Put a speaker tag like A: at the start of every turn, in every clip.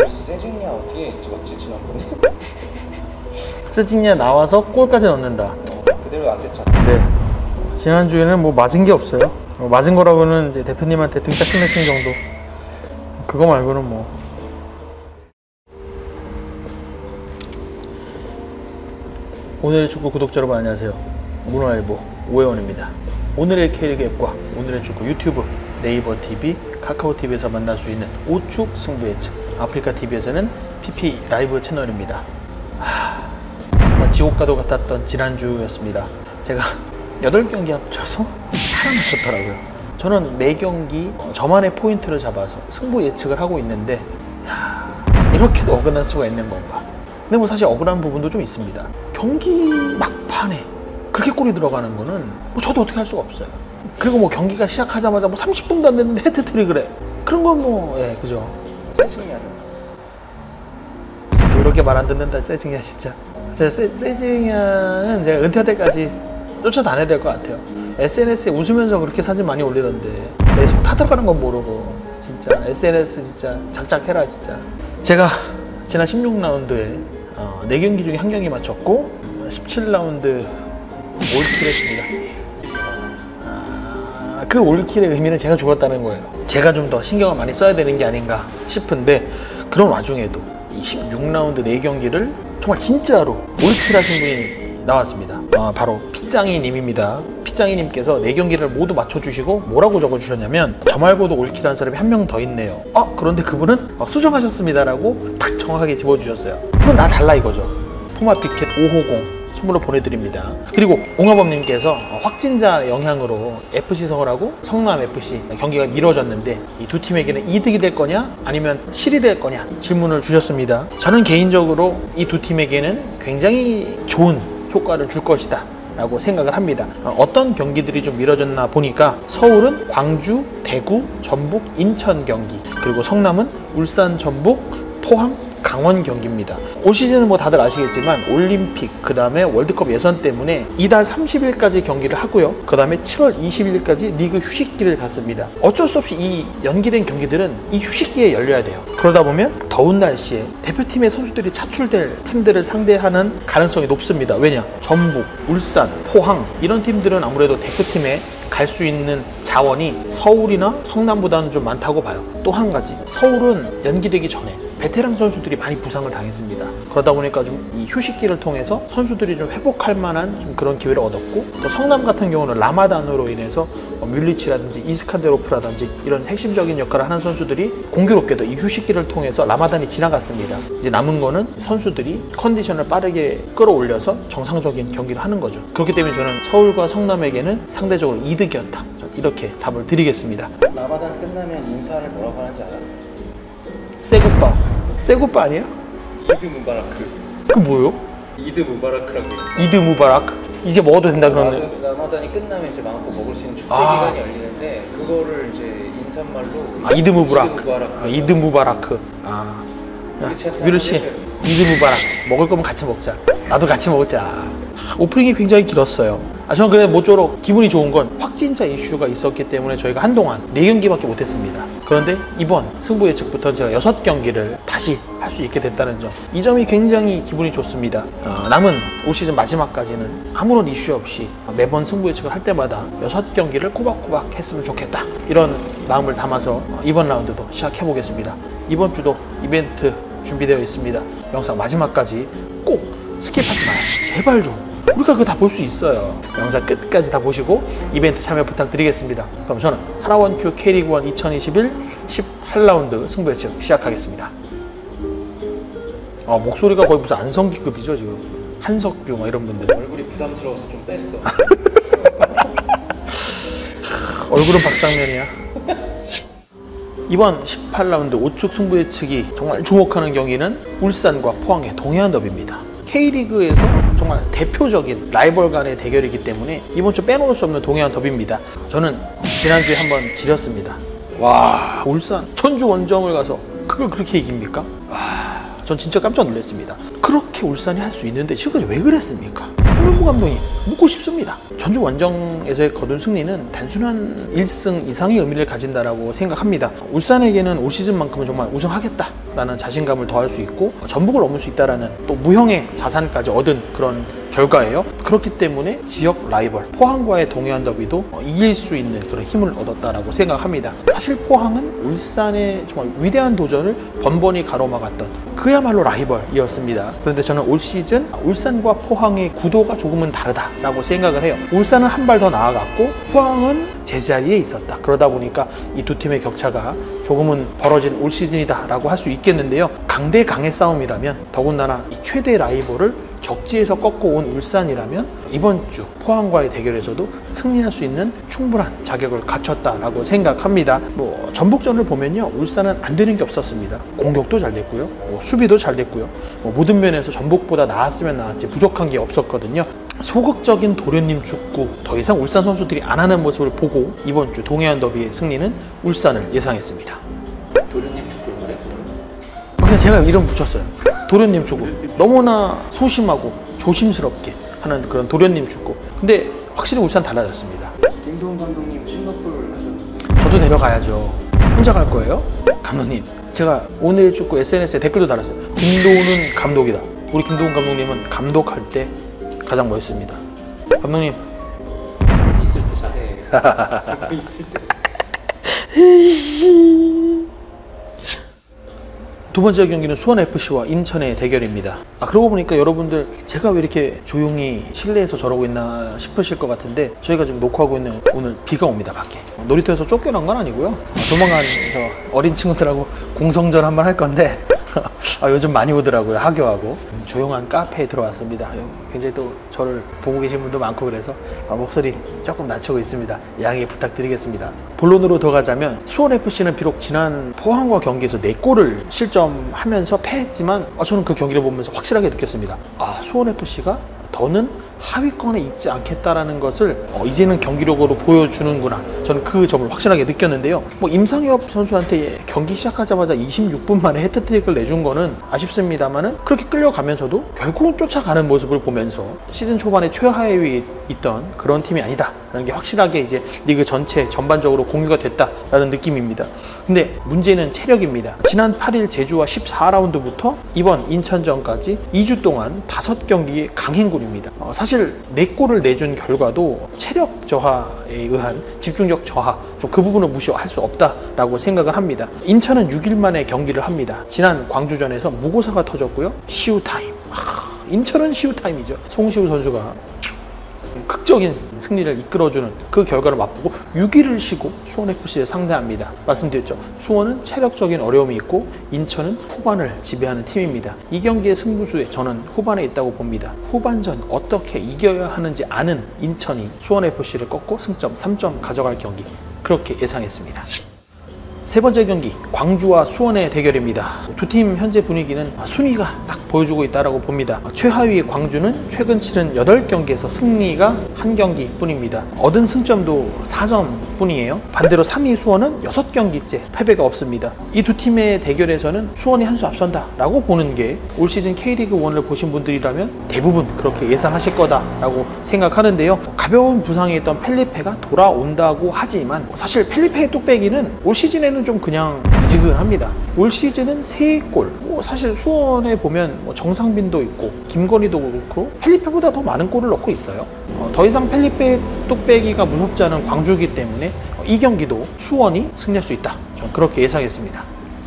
A: 세징야 어떻게 찍었지 지난번에?
B: 세징야 나와서 골까지 넣는다.
A: 그대로 안 됐잖아.
B: 네. 지난주에는 뭐 맞은 게 없어요. 맞은 거라고는 이제 대표님한테 등짝 스매싱 정도. 그거 말고는 뭐. 오늘의 축구 구독자 여러분 안녕하세요. 문화일보 오해원입니다. 오늘의 K리그 앱과 오늘의 축구 유튜브, 네이버 TV, 카카오 TV에서 만날 수 있는 우측 승부 예측, 아프리카 TV에서는 PP 라이브 채널입니다. 지옥과도 같았던 지난주였습니다. 제가 8경기 합쳐서 하나 맞췄더라고요. 저는 매 경기 저만의 포인트를 잡아서 승부 예측을 하고 있는데 이렇게도 억울할 수가 있는 건가. 근데 뭐 사실 억울한 부분도 좀 있습니다. 경기 막판에 그렇게 골이 들어가는 거는 뭐 저도 어떻게 할 수가 없어요. 그리고 뭐 경기가 시작하자마자 뭐 30분도 안 됐는데 헤트트릭을 해. 그런 건 뭐 예, 그죠.
A: 세징야는?
B: 이렇게 말 안 듣는다 세징야 진짜. 세징야는 제가 은퇴할 때까지 쫓아다녀야 될 것 같아요. SNS에 웃으면서 그렇게 사진 많이 올리던데 내 속 타들어가는 건 모르고 진짜 SNS 진짜 작작해라 진짜. 제가 지난 16라운드에 4경기 중에 1경기 맞췄고 17라운드 올킬 했습니다. 그 올킬의 의미는 제가 죽었다는 거예요. 제가 좀 더 신경을 많이 써야 되는 게 아닌가 싶은데, 그런 와중에도 이 16라운드 4경기를 정말 진짜로 올킬 하신 분이 나왔습니다. 바로 피짱이 님입니다. 피짱이 님께서 4경기를 모두 맞춰주시고 뭐라고 적어주셨냐면, 저 말고도 올킬한 사람이 한 명 더 있네요. 그런데 그분은 수정하셨습니다 라고 딱 정확하게 집어주셨어요. 그건 나 달라 이거죠. 포마 피켓 550 선물로 보내드립니다. 그리고 옹화범님께서 확진자 영향으로 FC 서울하고 성남FC 경기가 미뤄졌는데 이 두 팀에게는 이득이 될 거냐 아니면 실이 될 거냐 질문을 주셨습니다. 저는 개인적으로 이 두 팀에게는 굉장히 좋은 효과를 줄 것이다 라고 생각을 합니다. 어떤 경기들이 좀 미뤄졌나 보니까 서울은 광주, 대구, 전북, 인천 경기, 그리고 성남은 울산, 전북, 포항, 강원 경기입니다. 올 시즌은 뭐 다들 아시겠지만 올림픽, 그 다음에 월드컵 예선 때문에 이달 30일까지 경기를 하고요. 그 다음에 7월 20일까지 리그 휴식기를 갖습니다. 어쩔 수 없이 이 연기된 경기들은 이 휴식기에 열려야 돼요. 그러다 보면 더운 날씨에 대표팀의 선수들이 차출될 팀들을 상대하는 가능성이 높습니다. 왜냐? 전북, 울산, 포항 이런 팀들은 아무래도 대표팀에 갈 수 있는 자원이 서울이나 성남보다는 좀 많다고 봐요. 또 한 가지, 서울은 연기되기 전에 베테랑 선수들이 많이 부상을 당했습니다. 그러다 보니까 좀 이 휴식기를 통해서 선수들이 좀 회복할 만한 좀 그런 기회를 얻었고, 또 성남 같은 경우는 라마단으로 인해서 뮬리치라든지 이스칸데로프라든지 이런 핵심적인 역할을 하는 선수들이 공교롭게도 이 휴식기를 통해서 라마단이 지나갔습니다. 이제 남은 거는 선수들이 컨디션을 빠르게 끌어올려서 정상적인 경기를 하는 거죠. 그렇기 때문에 저는 서울과 성남에게는 상대적으로 이득이었다, 이렇게 답을 드리겠습니다.
A: 라마단 끝나면 인사를 뭐라고 하는지 알아?
B: 새굿바. 새굿바 아니에요?
A: 이드 무바라크.
B: 그 뭐요?
A: 이드 무바라크라고 있어요.
B: 이드 무바라크. 이제 먹어도 된다 그러면.
A: 라마단이 끝나면 이제 마음껏 먹을 수 있는 축제 기간이 열리는데, 그거를 이제 인사말로
B: 이드 무바라크.
A: 무바라크.
B: 이드 무바라크. 뮤르치. 이드 무바라크. 먹을 거면 같이 먹자. 나도 같이 먹자. 오프닝이 굉장히 길었어요. 저는 그래 모쪼록 기분이 좋은 건 확진자 이슈가 있었기 때문에 저희가 한동안 4경기밖에 못했습니다. 그런데 이번 승부 예측부터 제가 6경기를 다시 할 수 있게 됐다는 점, 이 점이 굉장히 기분이 좋습니다. 남은 올 시즌 마지막까지는 아무런 이슈 없이 매번 승부 예측을 할 때마다 6경기를 꼬박꼬박 했으면 좋겠다, 이런 마음을 담아서 이번 라운드도 시작해 보겠습니다. 이번 주도 이벤트 준비되어 있습니다. 영상 마지막까지 꼭 스킵하지 마요. 제발 좀. 우리가 그거 다 볼 수 있어요. 영상 끝까지 다 보시고 이벤트 참여 부탁드리겠습니다. 그럼 저는 하나원큐 K리그1 2021 18라운드 승부 예측 시작하겠습니다. 목소리가 거의 무슨 안성기급이죠 지금. 한석규 막 이런 분들.
A: 얼굴이 부담스러워서 좀 뺐어.
B: 얼굴은 박상면이야. 이번 18라운드 우측 승부 예측이 정말 주목하는 경기는 울산과 포항의 동해안 더비입니다. K리그에서 정말 대표적인 라이벌 간의 대결이기 때문에 이번 주 빼놓을 수 없는 동해안 더비입니다. 저는 지난주에 한번 지렸습니다. 와, 울산 천주 원정을 가서 그걸 그렇게 이깁니까? 와, 전 진짜 깜짝 놀랐습니다. 그렇게 울산이 할 수 있는데 지금까지 왜 그랬습니까? 오늘 김동우 감독님 묻고 싶습니다. 전주 원정에서의 거둔 승리는 단순한 1승 이상의 의미를 가진다라고 생각합니다. 울산에게는 올 시즌만큼은 정말 우승하겠다라는 자신감을 더할 수 있고 전북을 넘을 수 있다라는 또 무형의 자산까지 얻은 그런 결과예요. 그렇기 때문에 지역 라이벌 포항과의 동해안 더비도 이길 수 있는 그런 힘을 얻었다라고 생각합니다. 사실 포항은 울산의 정말 위대한 도전을 번번이 가로막았던 그야말로 라이벌이었습니다. 그런데 저는 올 시즌 울산과 포항의 구도가 조금은 다르다라고 생각을 해요. 울산은 한 발 더 나아갔고 포항은 제자리에 있었다. 그러다 보니까 이 두 팀의 격차가 조금은 벌어진 올 시즌이다라고 할 수 있겠는데요. 강대 강의 싸움이라면 더군다나 이 최대 라이벌을 적지에서 꺾어온 울산이라면 이번 주 포항과의 대결에서도 승리할 수 있는 충분한 자격을 갖췄다라고 생각합니다. 전북전을 보면요, 울산은 안 되는 게 없었습니다. 공격도 잘 됐고요, 수비도 잘 됐고요, 모든 면에서 전북보다 나았으면 나았지 부족한 게 없었거든요. 소극적인 도련님 축구, 더 이상 울산 선수들이 안 하는 모습을 보고 이번 주 동해안 더비의 승리는 울산을 예상했습니다.
A: 도련님 축구를 그래?
B: 그냥 제가 이름 붙였어요. 도련님 축구. 너무나 소심하고 조심스럽게 하는 그런 도련님 축구. 근데 확실히 울산 달라졌습니다.
A: 김동훈 감독님 싱가포르 하셨는데
B: 저도 데려가야죠. 혼자 갈 거예요? 감독님, 제가 오늘 축구 SNS에 댓글도 달았어요. 김도훈은 감독이다. 우리 김도훈 감독님은 감독할 때 가장 멋있습니다. 감독님
A: 있을 때 잘해. 있을 때.
B: 두 번째 경기는 수원FC와 인천의 대결입니다. 그러고 보니까 여러분들 제가 왜 이렇게 조용히 실내에서 저러고 있나 싶으실 것 같은데 저희가 지금 녹화하고 있는 오늘 비가 옵니다. 밖에 놀이터에서 쫓겨난 건 아니고요. 조만간 저 어린 친구들하고 공성전 한번 할 건데 요즘 많이 오더라고요. 하교하고 조용한 카페에 들어왔습니다. 굉장히 또 저를 보고 계신 분도 많고 그래서 목소리 조금 낮추고 있습니다. 양해 부탁드리겠습니다. 본론으로 들어가자면 수원FC는 비록 지난 포항과 경기에서 4골을 실점하면서 패했지만 저는 그 경기를 보면서 확실하게 느꼈습니다. 수원FC가 더는 하위권에 있지 않겠다라는 것을 이제는 경기력으로 보여주는구나. 저는 그 점을 확실하게 느꼈는데요. 임상엽 선수한테 경기 시작하자마자 26분 만에 해트트릭을 내준 거는 아쉽습니다만은 그렇게 끌려가면서도 결국은 쫓아가는 모습을 보면서 시즌 초반에 최하위에 있던 그런 팀이 아니다라는 게 확실하게 이제 리그 전체 전반적으로 공유가 됐다라는 느낌입니다. 근데 문제는 체력입니다. 지난 8일 제주와 14라운드부터 이번 인천전까지 2주 동안 5경기의 강행군입니다. 사실 4골을 내준 결과도 체력 저하에 의한 집중력 저하, 그 부분을 무시할 수 없다라고 생각을 합니다. 인천은 6일 만에 경기를 합니다. 지난 광주전에서 무고사가 터졌고요. 시우타임. 인천은 시우타임이죠. 송시우 선수가 극적인 승리를 이끌어주는 그 결과를 맛보고 6위를 쉬고 수원FC를 상대합니다. 말씀드렸죠. 수원은 체력적인 어려움이 있고 인천은 후반을 지배하는 팀입니다. 이 경기의 승부수에 저는 후반에 있다고 봅니다. 후반전 어떻게 이겨야 하는지 아는 인천이 수원FC를 꺾고 승점 3점 가져갈 경기, 그렇게 예상했습니다. 세 번째 경기, 광주와 수원의 대결입니다. 두 팀 현재 분위기는 순위가 딱 보여주고 있다고 봅니다. 최하위 광주는 최근 치른 8경기에서 승리가 1경기 뿐입니다. 얻은 승점도 4점 뿐이에요. 반대로 3위 수원은 6경기째 패배가 없습니다. 이 두 팀의 대결에서는 수원이 한 수 앞선다라고 보는 게 올 시즌 K리그1을 보신 분들이라면 대부분 그렇게 예상하실 거다라고 생각하는데요. 가벼운 부상에 있던 펠리페가 돌아온다고 하지만 사실 펠리페의 뚝배기는 올 시즌에는 좀 그냥 미지근합니다. 올 시즌은 3골, 사실 수원에 보면 정상빈도 있고 김건희도 그렇고 펠리페보다 더 많은 골을 넣고 있어요. 더 이상 펠리페 뚝배기가 무섭지 않은 광주이기 때문에 이 경기도 수원이 승리할 수 있다, 저는 그렇게 예상했습니다.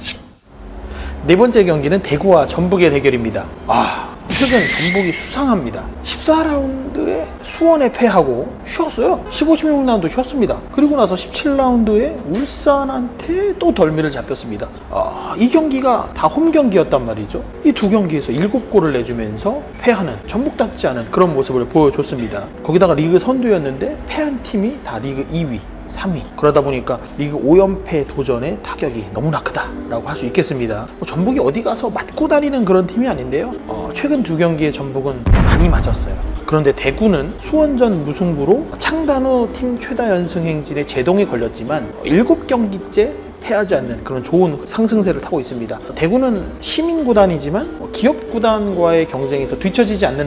B: 네 번째 경기는 대구와 전북의 대결입니다. 최근 전북이 수상합니다. 14라운드에 수원에 패하고 쉬었어요. 15, 16라운드 쉬었습니다. 그리고 나서 17라운드에 울산한테 또 덜미를 잡혔습니다. 이 경기가 다 홈 경기였단 말이죠. 이 두 경기에서 7골을 내주면서 패하는, 전북답지 않은 그런 모습을 보여줬습니다. 거기다가 리그 선두였는데 패한 팀이 다 리그 2위, 3위. 그러다 보니까 리그 5연패 도전의 타격이 너무나 크다라고 할 수 있겠습니다. 전북이 어디 가서 맞고 다니는 그런 팀이 아닌데요. 최근 2경기에 전북은 많이 맞았어요. 그런데 대구는 수원전 무승부로 창단 후 팀 최다 연승 행진에 제동이 걸렸지만 7경기째 패하지 않는 그런 좋은 상승세를 타고 있습니다. 대구는 시민구단이지만 기업구단과의 경쟁에서 뒤처지지 않는다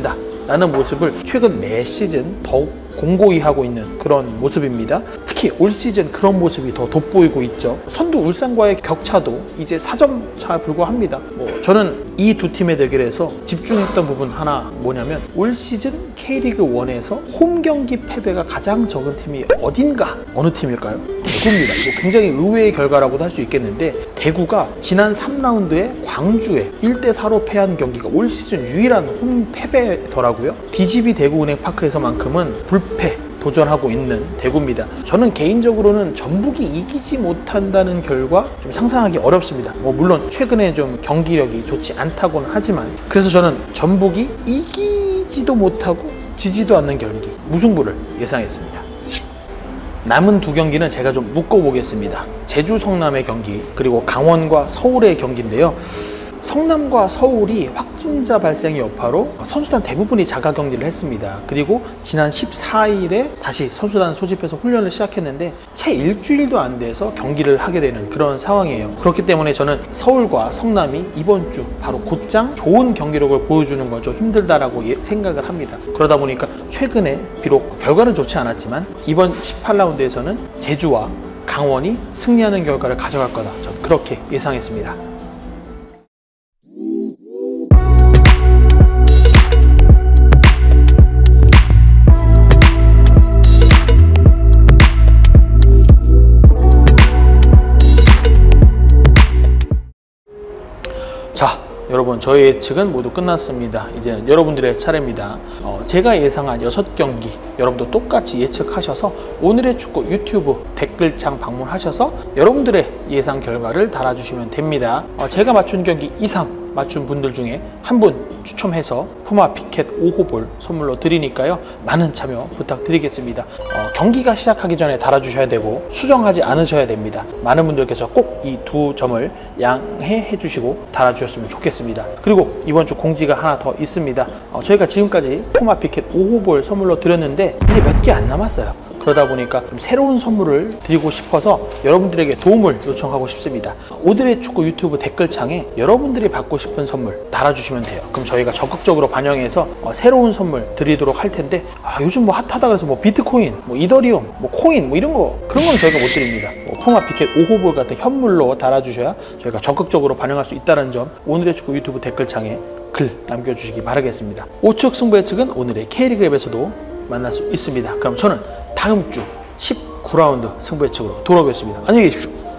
B: 라는 모습을 최근 매 시즌 더욱 공고히 하고 있는 그런 모습입니다. 특히 올 시즌 그런 모습이 더 돋보이고 있죠. 선두 울산과의 격차도 이제 4점 차에 불과합니다. 저는 이 두 팀의 대결에서 집중했던 부분 하나 뭐냐면 올 시즌 K리그 1에서 홈 경기 패배가 가장 적은 팀이 어딘가? 어느 팀일까요? 대구입니다. 굉장히 의외의 결과라고도 할 수 있겠는데 대구가 지난 3라운드에 광주에 1대4로 패한 경기가 올 시즌 유일한 홈 패배더라고요. DGB 대구은행파크에서만큼은 불패 도전하고 있는 대구입니다. 저는 개인적으로는 전북이 이기지 못한다는 결과 좀 상상하기 어렵습니다. 물론 최근에 좀 경기력이 좋지 않다고는 하지만 그래서 저는 전북이 이기지도 못하고 지지도 않는 경기 무승부를 예상했습니다. 남은 두 경기는 제가 좀 묶어보겠습니다. 제주 성남의 경기 그리고 강원과 서울의 경기인데요. 성남과 서울이 확진자 발생의 여파로 선수단 대부분이 자가 격리를 했습니다. 그리고 지난 14일에 다시 선수단 소집해서 훈련을 시작했는데 채 일주일도 안 돼서 경기를 하게 되는 그런 상황이에요. 그렇기 때문에 저는 서울과 성남이 이번 주 바로 곧장 좋은 경기력을 보여주는 건 좀 힘들다라고 생각을 합니다. 그러다 보니까 최근에 비록 결과는 좋지 않았지만 이번 18라운드에서는 제주와 강원이 승리하는 결과를 가져갈 거다. 저는 그렇게 예상했습니다. 자, 여러분 저희 예측은 모두 끝났습니다. 이제는 여러분들의 차례입니다. 제가 예상한 6경기 여러분도 똑같이 예측하셔서 오늘의 축구 유튜브 댓글창 방문하셔서 여러분들의 예상 결과를 달아주시면 됩니다. 제가 맞춘 경기 이상 맞춘 분들 중에 한 분 추첨해서 푸마 피켓 5호볼 선물로 드리니까요. 많은 참여 부탁드리겠습니다. 경기가 시작하기 전에 달아주셔야 되고 수정하지 않으셔야 됩니다. 많은 분들께서 꼭 이 두 점을 양해해 주시고 달아주셨으면 좋겠습니다. 그리고 이번 주 공지가 하나 더 있습니다. 저희가 지금까지 푸마 피켓 5호볼 선물로 드렸는데 이제 몇 개 안 남았어요. 그러다 보니까 좀 새로운 선물을 드리고 싶어서 여러분들에게 도움을 요청하고 싶습니다. 오늘의 축구 유튜브 댓글창에 여러분들이 받고 싶은 선물 달아주시면 돼요. 그럼 저희가 적극적으로 반영해서 새로운 선물 드리도록 할 텐데 요즘 핫하다 그래서 비트코인, 이더리움, 코인 이런 거 그런 건 저희가 못 드립니다. 푸마피켓 5호볼 같은 현물로 달아주셔야 저희가 적극적으로 반영할 수 있다는 점 오늘의 축구 유튜브 댓글창에 글 남겨주시기 바라겠습니다. 우측 승부 예측은 오늘의 K리그 앱에서도 만날 수 있습니다. 그럼 저는 다음 주 19라운드 승부 예측으로 돌아오겠습니다. 안녕히 계십시오.